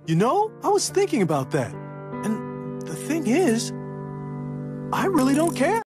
You know, I was thinking about that. And the thing is, I really don't care.